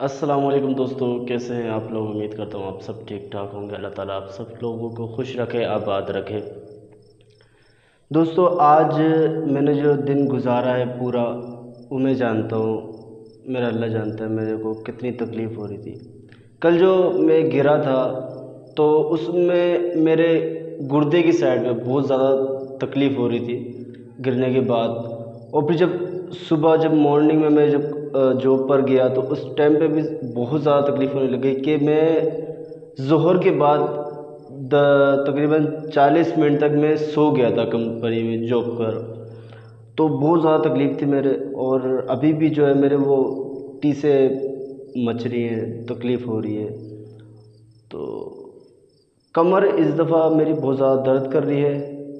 अस्सलाम वालेकुम दोस्तों, कैसे हैं आप लोग। उम्मीद करता हूँ आप सब ठीक ठाक होंगे। अल्लाह ताला आप सब लोगों को खुश रखे, आबाद रखे। दोस्तों, आज मैंने जो दिन गुजारा है पूरा, वो मैं जानता हूँ, मेरा अल्लाह जानता है मेरे को कितनी तकलीफ़ हो रही थी। कल जो मैं गिरा था तो उसमें मेरे गुर्दे की साइड में बहुत ज़्यादा तकलीफ़ हो रही थी गिरने के बाद। और फिर जब सुबह जब मॉर्निंग में मैं जब जॉब पर गया तो उस टाइम पे भी बहुत ज़्यादा तकलीफ़ होने लगी कि मैं ज़ोहर के बाद तकरीबन 40 मिनट तक मैं सो गया था कंपनी में जॉब पर। तो बहुत ज़्यादा तकलीफ़ थी मेरे, और अभी भी जो है मेरे वो टी से मच रही है, तकलीफ़ हो रही है। तो कमर इस दफ़ा मेरी बहुत ज़्यादा दर्द कर रही है।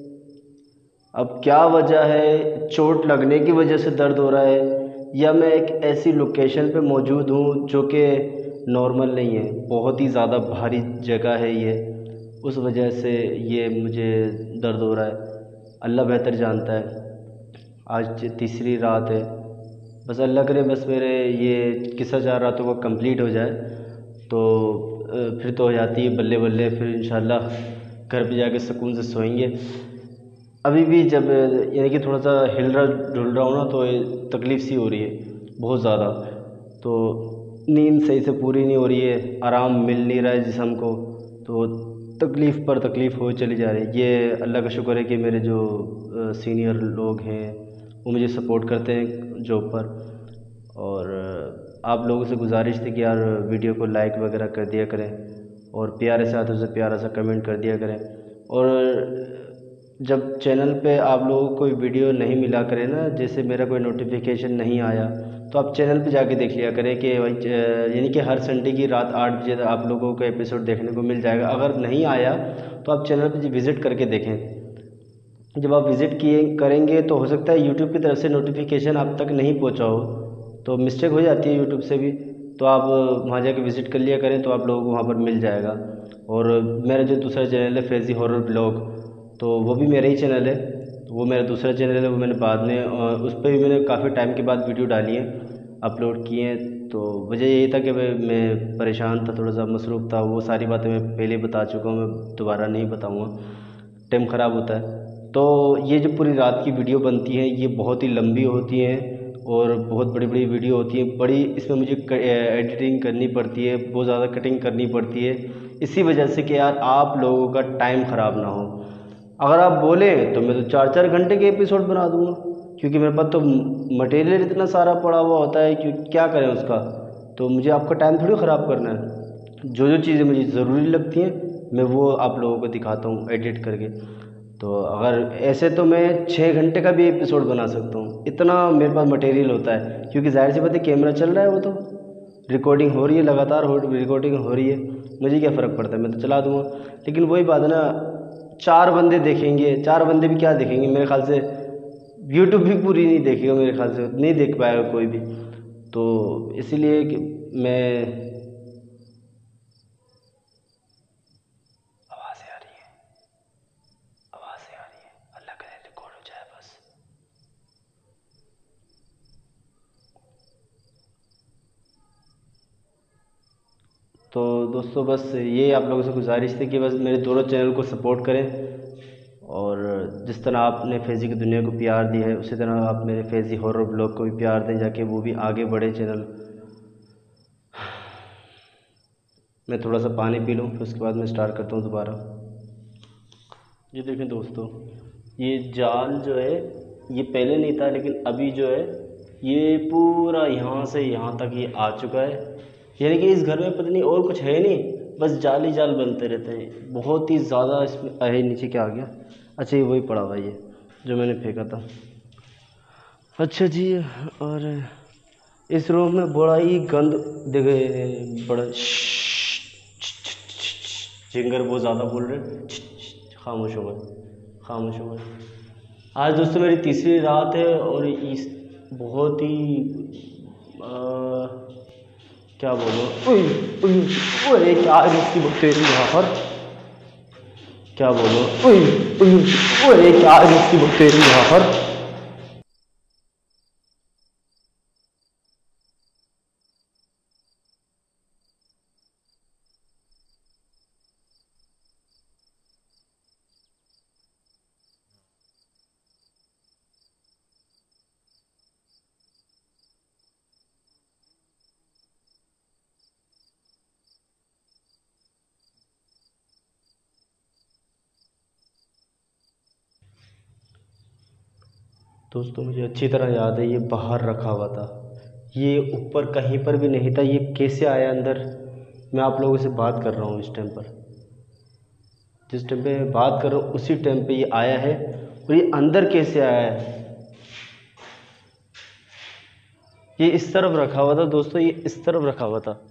अब क्या वजह है, चोट लगने की वजह से दर्द हो रहा है या मैं एक ऐसी लोकेशन पे मौजूद हूँ जो कि नॉर्मल नहीं है, बहुत ही ज़्यादा भारी जगह है ये, उस वजह से ये मुझे दर्द हो रहा है। अल्लाह बेहतर जानता है। आज तीसरी रात है, बस अल्लाह करे बस मेरे ये किस्सा 4 रातों का कंप्लीट हो जाए तो फिर तो हो जाती है बल्ले बल्ले। फिर इंशाल्लाह घर पे जाके सुकून से सोएंगे। अभी भी जब यानी कि थोड़ा सा हिल रहा डुल रहा हूँ ना तो तकलीफ़ सी हो रही है बहुत ज़्यादा। तो नींद सही से पूरी नहीं हो रही है, आराम मिल नहीं रहा है जिस्म को, तो तकलीफ़ पर तकलीफ़ हो चली जा रही है। ये अल्लाह का शुक्र है कि मेरे जो सीनियर लोग हैं वो मुझे सपोर्ट करते हैं जॉब पर। और आप लोगों से गुजारिश थी कि यार वीडियो को लाइक वगैरह कर दिया करें और प्यारे से हाथों से प्यारा सा कमेंट कर दिया करें। और जब चैनल पे आप लोगों को कोई वीडियो नहीं मिला करे ना, जैसे मेरा कोई नोटिफिकेशन नहीं आया, तो आप चैनल पे जाके देख लिया करें कि भाई यानी कि हर संडे की रात 8 बजे आप लोगों को एपिसोड देखने को मिल जाएगा। अगर नहीं आया तो आप चैनल पे विज़िट करके देखें। जब आप विज़िट किए करेंगे तो हो सकता है यूट्यूब की तरफ से नोटिफिकेशन आप तक नहीं पहुँचा हो, तो मिस्टेक हो जाती है यूट्यूब से भी। तो आप वहाँ जाके विज़िट कर लिया करें तो आप लोगों को वहाँ पर मिल जाएगा। और मेरा जो दूसरा चैनल है फैज़ी हॉरर ब्लॉग, तो वो भी मेरा ही चैनल है। वो मेरा दूसरा चैनल है, वो मैंने बाद में उस पर भी मैंने काफ़ी टाइम के बाद वीडियो डाली है, अपलोड किए हैं। तो वजह यही था कि मैं परेशान था, थोड़ा सा मसरूफ़ था। वो सारी बातें मैं पहले बता चुका हूँ, मैं दोबारा नहीं बताऊँगा, टाइम ख़राब होता है। तो ये जो पूरी रात की वीडियो बनती हैं ये बहुत ही लंबी होती हैं और बहुत बड़ी बड़ी वीडियो होती हैं। बड़ी इसमें मुझे एडिटिंग करनी पड़ती है, बहुत ज़्यादा कटिंग करनी पड़ती है, इसी वजह से कि यार आप लोगों का टाइम ख़राब ना हो। अगर आप बोलें तो मैं तो 4-4 घंटे के एपिसोड बना दूँगा, क्योंकि मेरे पास तो मटेरियल इतना सारा पड़ा हुआ होता है कि क्या करें उसका। तो मुझे आपका टाइम थोड़ी ख़राब करना है। जो जो चीज़ें मुझे ज़रूरी लगती हैं मैं वो आप लोगों को दिखाता हूँ एडिट करके। तो अगर ऐसे तो मैं 6 घंटे का भी एपिसोड बना सकता हूँ, इतना मेरे पास मटेरियल होता है। क्योंकि ज़ाहिर सी बात है कैमरा चल रहा है, वो तो रिकॉर्डिंग हो रही है, लगातार रिकॉर्डिंग हो रही है, मुझे क्या फ़र्क पड़ता है, मैं तो चला दूँगा। लेकिन वही बात है ना, 4 बंदे देखेंगे, 4 बंदे भी क्या देखेंगे, मेरे ख़्याल से यूट्यूब भी पूरी नहीं देखेगा, मेरे ख़्याल से नहीं देख पाएगा कोई भी। तो इसीलिए कि मैं आवाज़ें आ रही हैं, आवाज़ें आ रही हैं, अल्लाह करे रिकॉर्ड हो जाए बस। तो दोस्तों बस ये आप लोगों से गुजारिश थी कि बस मेरे दोनों चैनल को सपोर्ट करें, और जिस तरह आपने फैज़ी की दुनिया को प्यार दिया है उसी तरह आप मेरे फैज़ी हॉरर ब्लॉग को भी प्यार दें, जाके वो भी आगे बढ़े चैनल। मैं थोड़ा सा पानी पी लूँ फिर उसके बाद मैं स्टार्ट करता हूँ दोबारा। ये देखें दोस्तों, ये जाल जो है ये पहले नहीं था, लेकिन अभी जो है ये पूरा यहाँ से यहाँ तक ये आ चुका है। यानी कि इस घर में पता नहीं और कुछ है नहीं, बस जाल ही जाल बनते रहते हैं। बहुत ही ज़्यादा इसमें अरे नीचे क्या आ गया, अच्छा ये वही पड़ा हुआ है ये जो मैंने फेंका था। अच्छा जी, और इस रूम में बड़ा ही गंद देखे, बड़ा जिंगर बहुत ज़्यादा बोल रहे हैं, खामोश हो गए, खामोश हो गए। आज दोस्तों मेरी तीसरी रात है और इस बहुत ही क्या बोलो, अरे क्या इसकी बतेरी यहाँ पर, क्या बोलो, अरे क्या इसकी बतेरी यहाँ पर। दोस्तों मुझे अच्छी तरह याद है, ये बाहर रखा हुआ था, ये ऊपर कहीं पर भी नहीं था। ये कैसे आया अंदर? मैं आप लोगों से बात कर रहा हूँ इस टाइम पर, जिस टाइम पे मैं बात कर रहा हूँ उसी टाइम पे ये आया है। और ये अंदर कैसे आया है? ये इस तरफ रखा हुआ था दोस्तों, ये इस तरफ रखा हुआ था।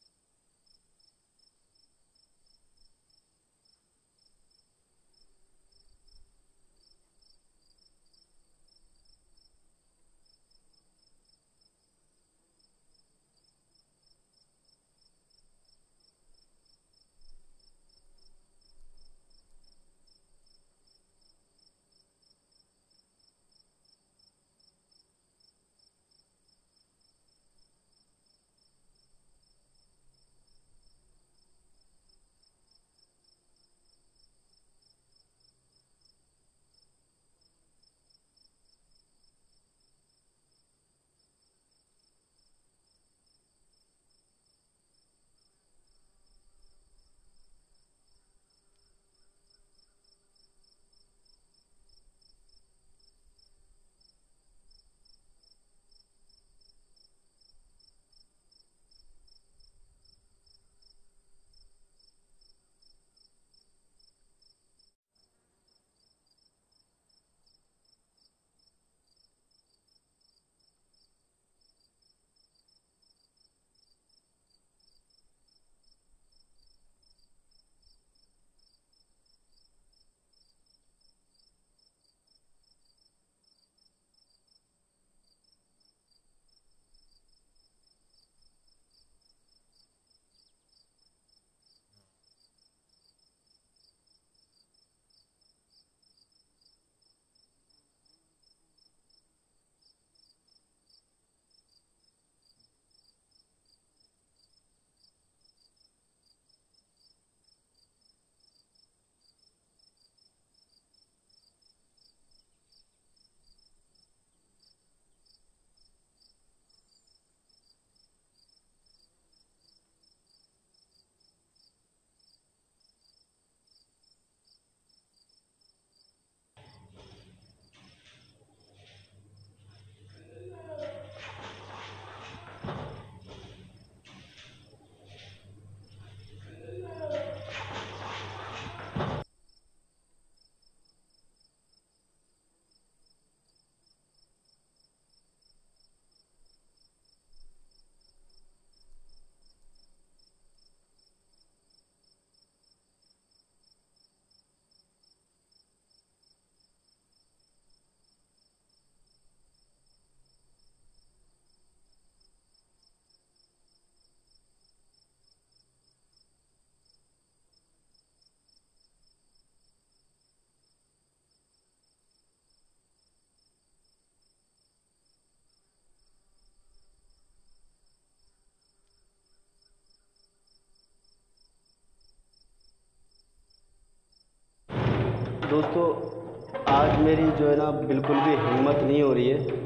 दोस्तों आज मेरी जो है ना बिल्कुल भी हिम्मत नहीं हो रही है,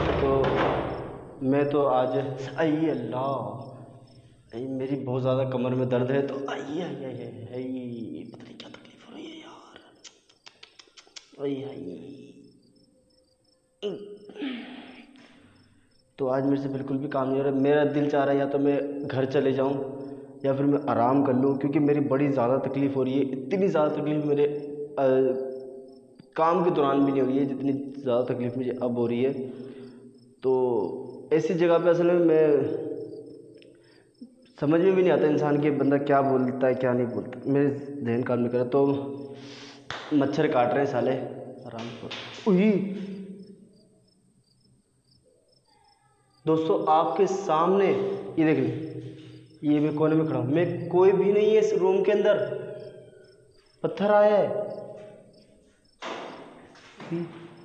तो मैं तो आज आई अल्लाह, मेरी बहुत ज़्यादा कमर में दर्द है, तो आई आई आई आई आई, पता नहीं क्या तकलीफ हो रही है यार। आई आई, तो आज मेरे से बिल्कुल भी काम नहीं हो रहा। मेरा दिल चाह रहा है या तो मैं घर चले जाऊं या फिर मैं आराम कर लूं, क्योंकि मेरी बड़ी ज़्यादा तकलीफ़ हो रही है। इतनी ज़्यादा तकलीफ़ मेरे काम के दौरान भी नहीं हो रही है जितनी ज़्यादा तकलीफ़ मुझे अब हो रही है। तो ऐसी जगह पे असल में मैं समझ में भी नहीं आता इंसान के बंदा क्या बोलता है क्या नहीं बोलता, मेरे जहन काम नहीं कर रहा। तो मच्छर काट रहे हैं साले, आराम करो। उही दोस्तों आपके सामने ये देख ली, ये मैं कोने में खड़ा हूँ, मैं कोई भी नहीं है इस रूम के अंदर, पत्थर आया है। हम्म,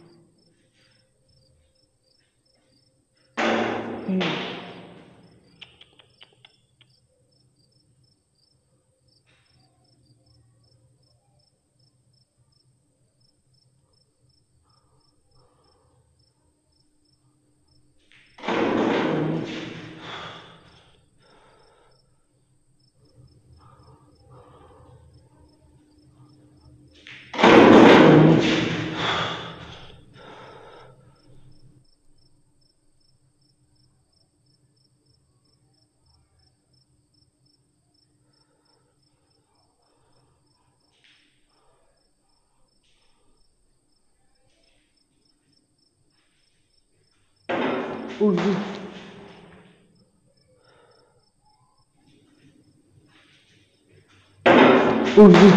हम्म। उर्दू उर्दू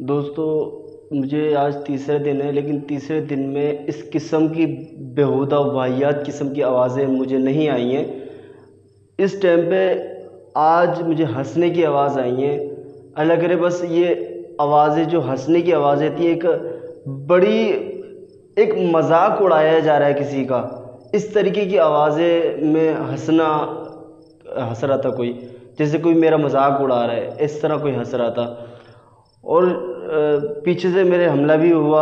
दोस्तों, मुझे आज तीसरा दिन है, लेकिन तीसरे दिन में इस किस्म की बेहुदा वाहियात किस्म की आवाज़ें मुझे नहीं आई हैं। इस टाइम पे आज मुझे हंसने की आवाज़ आई हैं। अल्लाह करे बस ये आवाज़ें जो हंसने की आवाज़ें थी, बड़ी एक मजाक उड़ाया जा रहा है किसी का, इस तरीके की आवाज़ें में हंस रहा था कोई, जैसे कोई मेरा मजाक उड़ा रहा है, इस तरह कोई हंस रहा था। और पीछे से मेरे हमला भी हुआ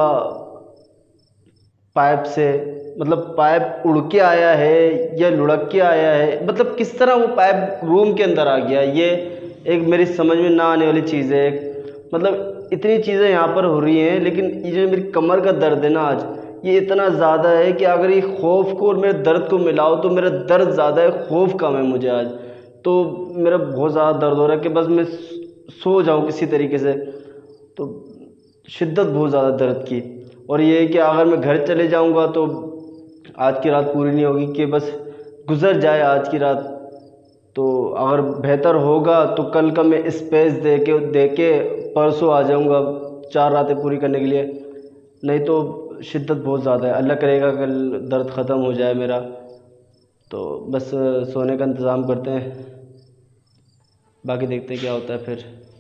पाइप से, मतलब पाइप उड़ के आया है या लुढ़क के आया है, मतलब किस तरह वो पाइप रूम के अंदर आ गया, ये एक मेरी समझ में ना आने वाली चीज़ है। मतलब इतनी चीज़ें यहाँ पर हो रही हैं, लेकिन ये जो मेरी कमर का दर्द है ना आज, ये इतना ज़्यादा है कि अगर ये खौफ को और मेरे दर्द को मिलाओ तो मेरा दर्द ज़्यादा है, खौफ कम है मुझे आज। तो मेरा बहुत ज़्यादा दर्द हो रहा है कि बस मैं सो जाऊँ किसी तरीके से। तो शिद्दत बहुत ज़्यादा दर्द की, और ये है कि अगर मैं घर चले जाऊंगा तो आज की रात पूरी नहीं होगी, कि बस गुजर जाए आज की रात। तो अगर बेहतर होगा तो कल का मैं स्पेस दे के परसों आ जाऊंगा 4 रातें पूरी करने के लिए। नहीं तो शिद्दत बहुत ज़्यादा है, अल्लाह करेगा कल दर्द ख़त्म हो जाए मेरा। तो बस सोने का इंतज़ाम करते हैं, बाकी देखते हैं क्या होता है फिर।